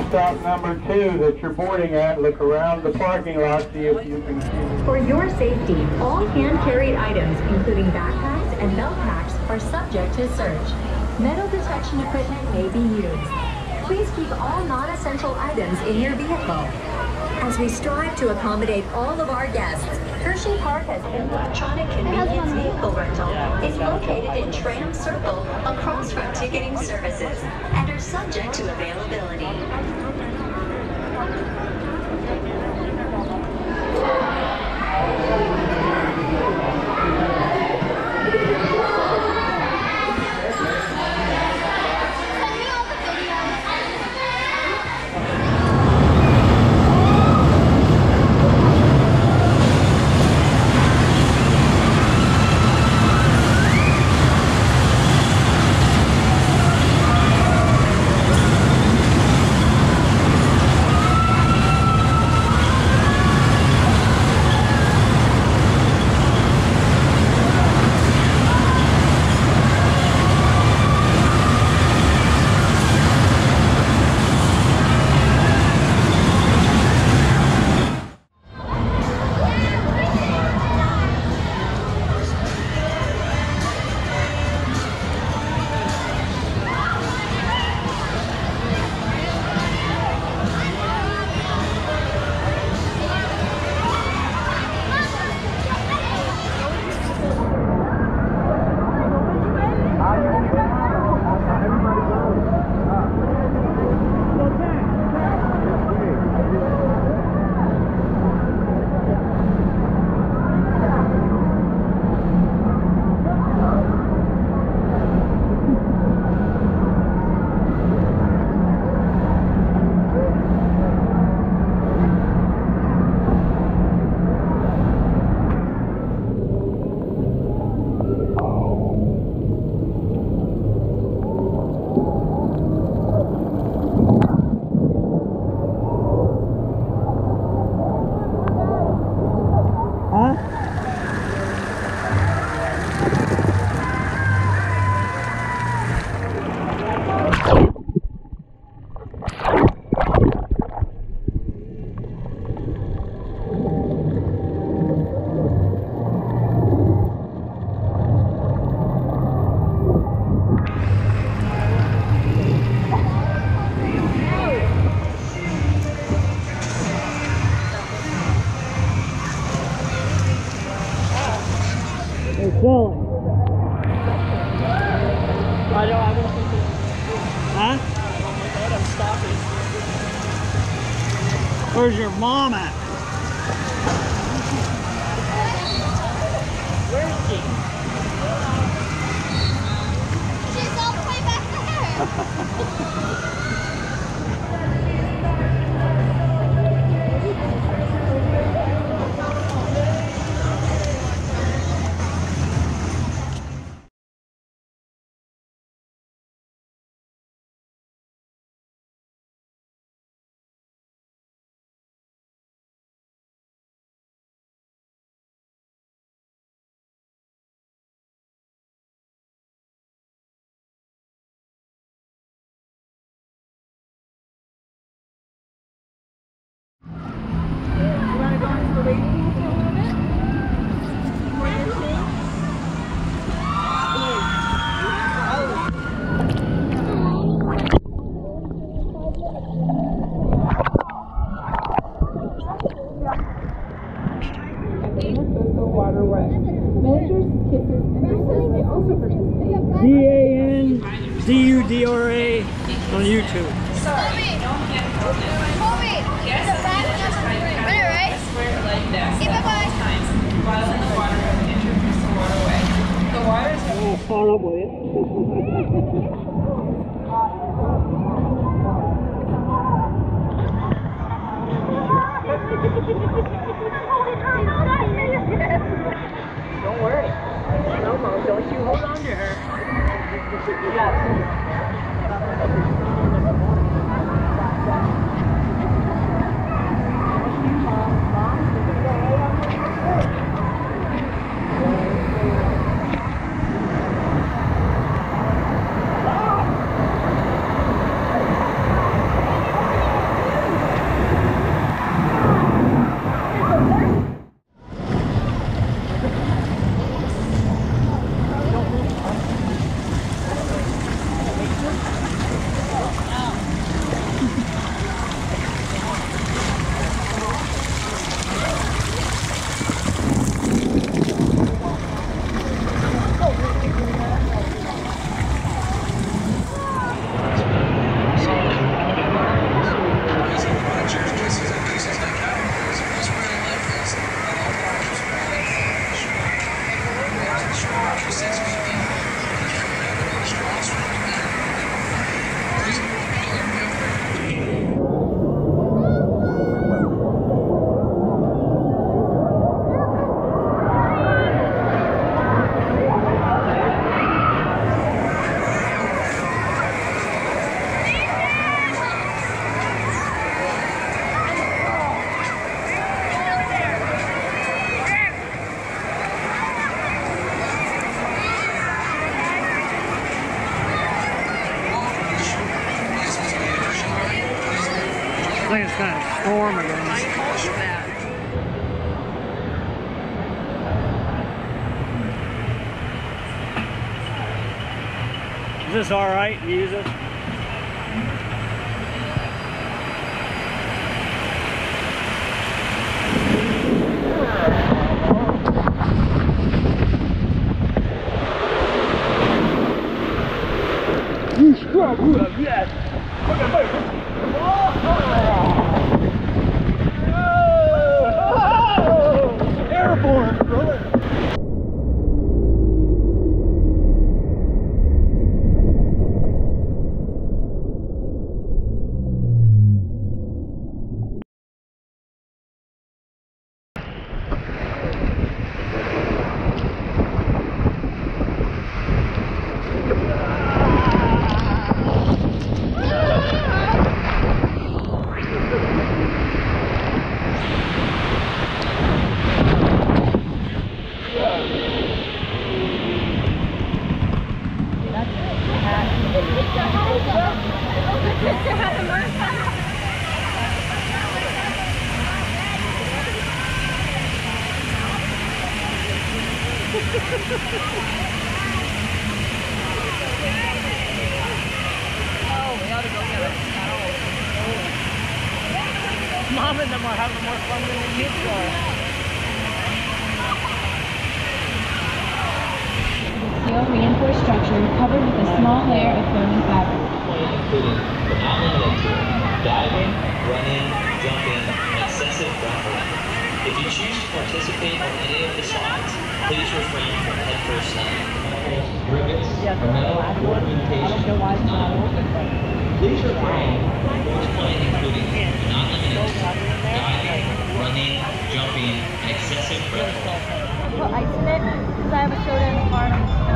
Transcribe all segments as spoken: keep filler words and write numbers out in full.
stop number two that you're boarding at. Look around the parking lot, see if you can see. For your safety, all hand-carried items, including backpacks and belt packs, are subject to search. Metal detection equipment may be used. Please keep all non-essential items in your vehicle. As we strive to accommodate all of our guests, Hersheypark has electronic convenience vehicle rental is located in Tram Circle across from ticketing services and are subject to availability. Going. I don't, I don't think it's... Huh? Oh my God, I'm stopping. Where's your mom at? Where is she? She's all the way back there. D A N D U D R A on YouTube. Sorry. Mommy. Yes. Better, right? Like this. Okay, bye-bye. While in the water, introduce the waterway. The water is... Oh, caught up with it. Don't worry. No, Mom, don't you hold on to her. Yes. like it's got a storm again. Is this alright to use it? Yes! Airborne, brother! Mom and them are having more fun than the kids are. Steel reinforced structure covered with a small layer of foaming fabric. Including, but not limited to, diving, running, jumping, and excessive breath work. If you choose to participate in any of the slides, please refrain from headfirst landing. Rivets, or metal ornamentation is not important. Please refrain from horseplay, including, but not limited to, diving, running, jumping, and excessive breath work. Put ice in it because I have a soda in the car.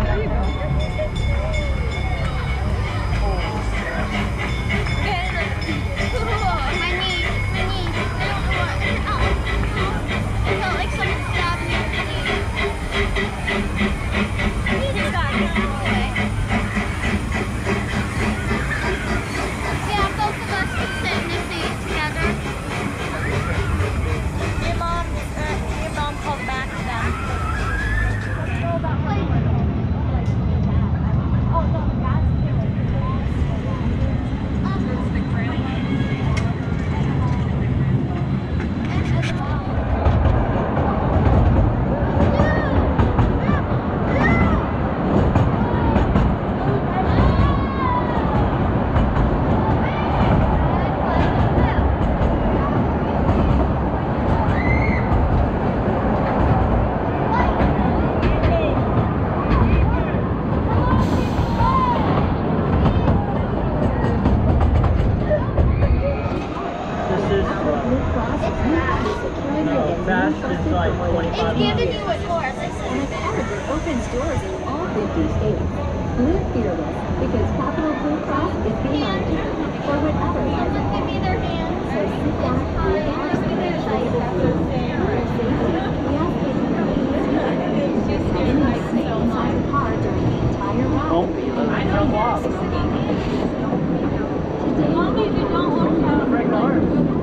My knee, my knee. I don't know what. Ow. I felt like someone stabbed me in the knee. He just got away. Yeah, both of us can sit in the seat together. Your mom, uh, your mom called back to them. Oh, no, that's Fast is like twenty-five It's giving miles. you a course. And Academy opens doors in all fifty states. Live fearless because Capital Blue Cross is behind you for whatever life Give holds. me their hands. So sit back, relax, and enjoy the view. For safety, we ask that you remain seated. Anyone stay inside the car during the entire ride. Don't be letting it jump off. Today, Mommy, you don't want to Break the heart.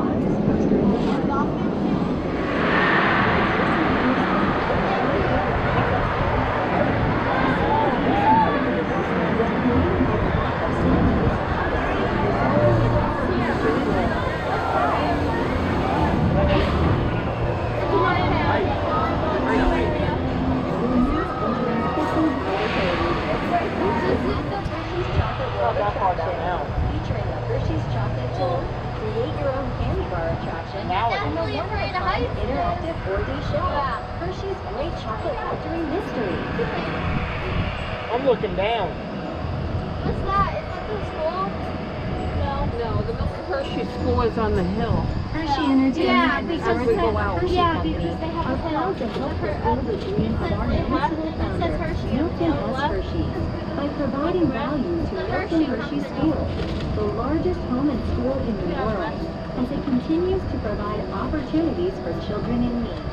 featuring a Hershey's chocolate tool, create your own candy bar attraction, Now and it's a really afraid of heights. interactive four-D show. Hershey's Great Chocolate Factory Mystery. I'm looking down. What's that? Is that the school? No. No, the Milk Hershey School is on the hill. Hershey Entertainment Yeah, and because Hershey they have- Hershey yeah, Company because they have are a proud to help fulfill the dreams of our It says- original it founder, says Hershey on Milton the S. left. Hershey, by providing value to Milton Hershey School, the largest home and school in the world, as it continues to provide opportunities for children in need.